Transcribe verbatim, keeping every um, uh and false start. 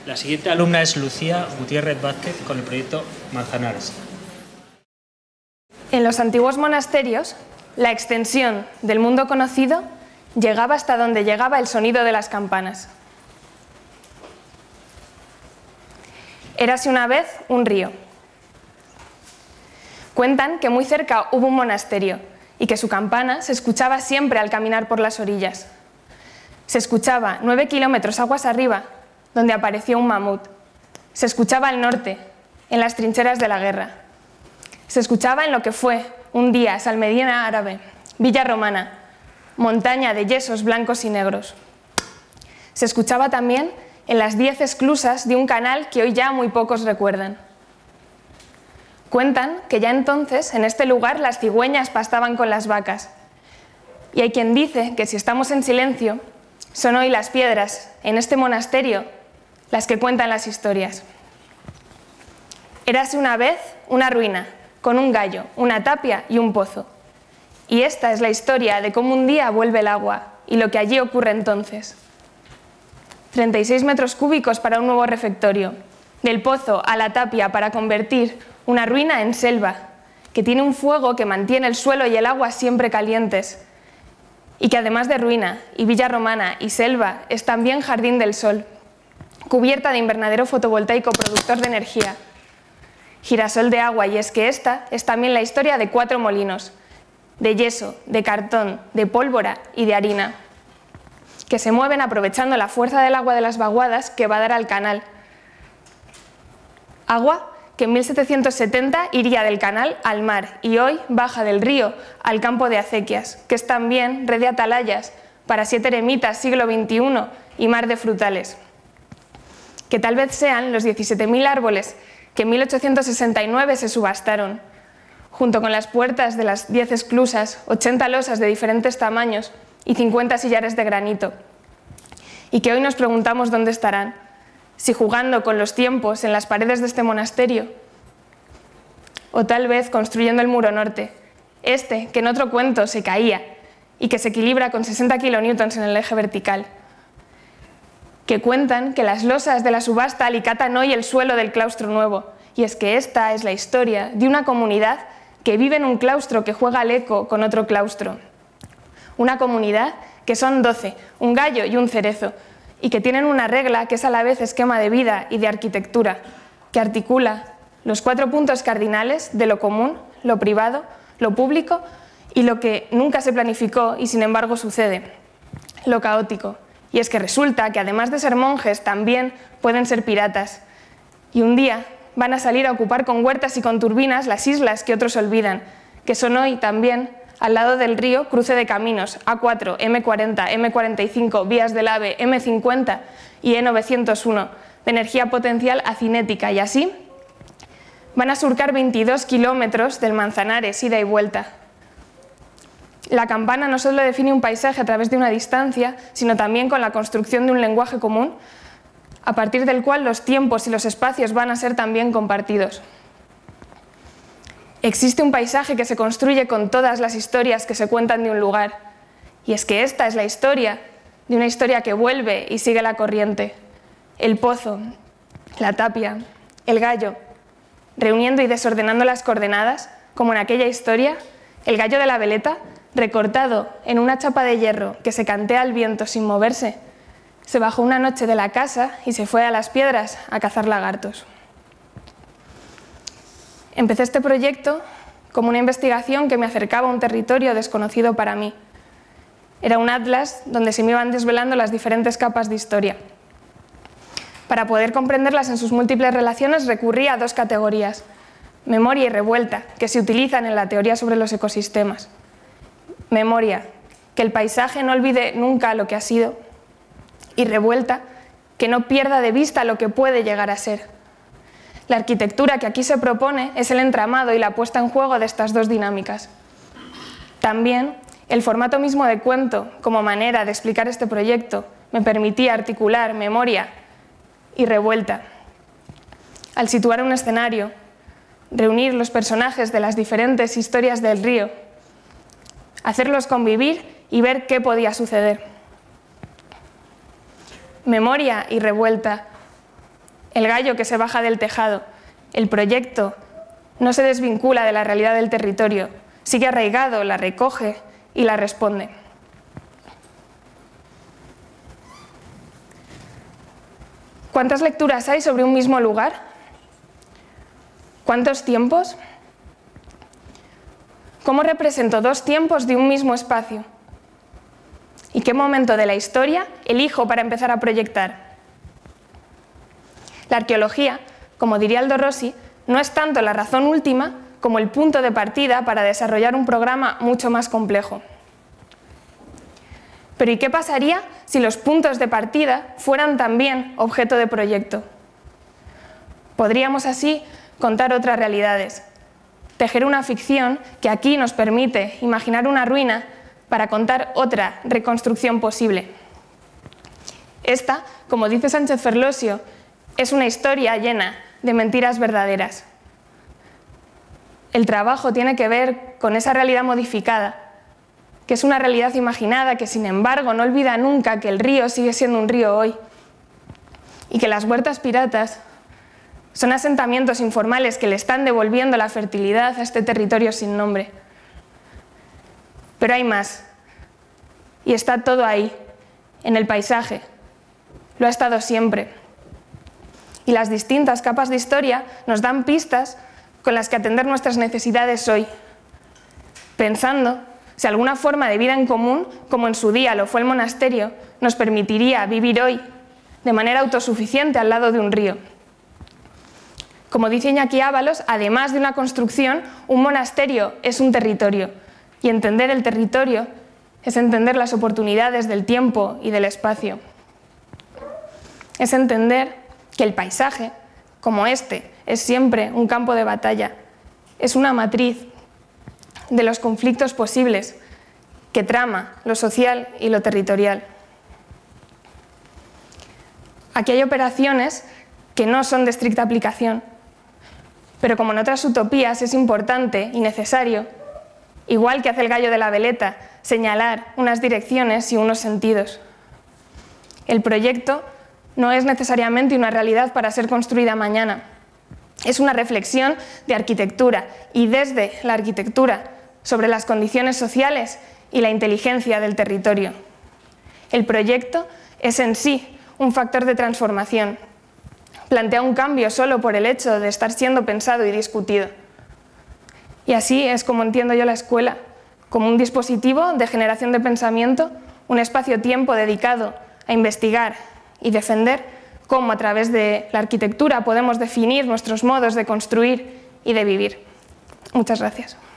La siguiente alumna es Lucía Gutiérrez Vázquez con el proyecto Manzanares. En los antiguos monasterios, la extensión del mundo conocido llegaba hasta donde llegaba el sonido de las campanas. Érase una vez un río. Cuentan que muy cerca hubo un monasterio y que su campana se escuchaba siempre al caminar por las orillas. Se escuchaba nueve kilómetros aguas arriba, donde apareció un mamut. Se escuchaba al norte, en las trincheras de la guerra. Se escuchaba en lo que fue, un día, Salmedina árabe, Villa Romana, montaña de yesos blancos y negros. Se escuchaba también en las diez esclusas de un canal que hoy ya muy pocos recuerdan. Cuentan que ya entonces, en este lugar, las cigüeñas pastaban con las vacas. Y hay quien dice que si estamos en silencio, son hoy las piedras, en este monasterio, las que cuentan las historias. Érase una vez una ruina, con un gallo, una tapia y un pozo. Y esta es la historia de cómo un día vuelve el agua y lo que allí ocurre entonces. treinta y seis metros cúbicos para un nuevo refectorio, del pozo a la tapia para convertir una ruina en selva, que tiene un fuego que mantiene el suelo y el agua siempre calientes, y que además de ruina y villa romana y selva es también jardín del sol, cubierta de invernadero fotovoltaico productor de energía, girasol de agua, y es que esta es también la historia de cuatro molinos, de yeso, de cartón, de pólvora y de harina, que se mueven aprovechando la fuerza del agua de las vaguadas que va a dar al canal. Agua que en mil setecientos setenta iría del canal al mar y hoy baja del río al campo de acequias, que es también red de atalayas para siete eremitas siglo veintiuno y mar de frutales, que tal vez sean los diecisiete mil árboles que en mil ochocientos sesenta y nueve se subastaron, junto con las puertas de las diez esclusas, ochenta losas de diferentes tamaños y cincuenta sillares de granito, y que hoy nos preguntamos dónde estarán, si jugando con los tiempos en las paredes de este monasterio, o tal vez construyendo el muro norte, este que en otro cuento se caía y que se equilibra con sesenta kilonewtons en el eje vertical, que cuentan que las losas de la subasta alicatan hoy el suelo del claustro nuevo, y es que esta es la historia de una comunidad que vive en un claustro que juega al eco con otro claustro, una comunidad que son doce, un gallo y un cerezo, y que tienen una regla que es a la vez esquema de vida y de arquitectura, que articula los cuatro puntos cardinales de lo común, lo privado, lo público y lo que nunca se planificó y sin embargo sucede, lo caótico. Y es que resulta que además de ser monjes también pueden ser piratas, y un día van a salir a ocupar con huertas y con turbinas las islas que otros olvidan, que son hoy también, al lado del río, cruce de caminos, A cuatro, eme cuarenta, eme cuarenta y cinco, vías del AVE, eme cincuenta y e novecientos uno, de energía potencial a cinética, y así van a surcar veintidós kilómetros del Manzanares, ida y vuelta. La campana no solo define un paisaje a través de una distancia, sino también con la construcción de un lenguaje común, a partir del cual los tiempos y los espacios van a ser también compartidos. Existe un paisaje que se construye con todas las historias que se cuentan de un lugar, y es que esta es la historia de una historia que vuelve y sigue la corriente. El pozo, la tapia, el gallo, reuniendo y desordenando las coordenadas, como en aquella historia, el gallo de la veleta, recortado en una chapa de hierro que se cantea al viento sin moverse, se bajó una noche de la casa y se fue a las piedras a cazar lagartos. Empecé este proyecto como una investigación que me acercaba a un territorio desconocido para mí. Era un atlas donde se me iban desvelando las diferentes capas de historia. Para poder comprenderlas en sus múltiples relaciones recurrí a dos categorías, memoria y revuelta, que se utilizan en la teoría sobre los ecosistemas. Memoria, que el paisaje no olvide nunca lo que ha sido, y revuelta, que no pierda de vista lo que puede llegar a ser. La arquitectura que aquí se propone es el entramado y la puesta en juego de estas dos dinámicas. También, el formato mismo de cuento, como manera de explicar este proyecto, me permitía articular memoria y revuelta. Al situar un escenario, reunir los personajes de las diferentes historias del río, hacerlos convivir y ver qué podía suceder. Memoria y revuelta el gallo que se baja del tejado. El proyecto no se desvincula de la realidad del territorio, sigue arraigado, la recoge y la responde. ¿Cuántas lecturas hay sobre un mismo lugar? ¿Cuántos tiempos? ¿Cómo represento dos tiempos de un mismo espacio? ¿Y qué momento de la historia elijo para empezar a proyectar? La arqueología, como diría Aldo Rossi, no es tanto la razón última como el punto de partida para desarrollar un programa mucho más complejo. Pero ¿y qué pasaría si los puntos de partida fueran también objeto de proyecto? Podríamos así contar otras realidades, tejer una ficción que aquí nos permite imaginar una ruina para contar otra reconstrucción posible. Esta, como dice Sánchez Ferlosio, es una historia llena de mentiras verdaderas. El trabajo tiene que ver con esa realidad modificada, que es una realidad imaginada que, sin embargo, no olvida nunca que el río sigue siendo un río hoy y que las huertas piratas son asentamientos informales que le están devolviendo la fertilidad a este territorio sin nombre. Pero hay más, y está todo ahí, en el paisaje. Lo ha estado siempre. Y las distintas capas de historia nos dan pistas con las que atender nuestras necesidades hoy, pensando si alguna forma de vida en común, como en su día lo fue el monasterio, nos permitiría vivir hoy de manera autosuficiente al lado de un río. Como dice Iñaki Ábalos, además de una construcción, un monasterio es un territorio, y entender el territorio es entender las oportunidades del tiempo y del espacio. Es entender que el paisaje, como este, es siempre un campo de batalla, es una matriz de los conflictos posibles que trama lo social y lo territorial. Aquí hay operaciones que no son de estricta aplicación, pero como en otras utopías es importante y necesario, igual que hace el gallo de la veleta, señalar unas direcciones y unos sentidos. El proyecto no es necesariamente una realidad para ser construida mañana. Es una reflexión de arquitectura y desde la arquitectura sobre las condiciones sociales y la inteligencia del territorio. El proyecto es en sí un factor de transformación. Plantea un cambio solo por el hecho de estar siendo pensado y discutido. Y así es como entiendo yo la escuela, como un dispositivo de generación de pensamiento, un espacio-tiempo dedicado a investigar y defender cómo a través de la arquitectura podemos definir nuestros modos de construir y de vivir. Muchas gracias.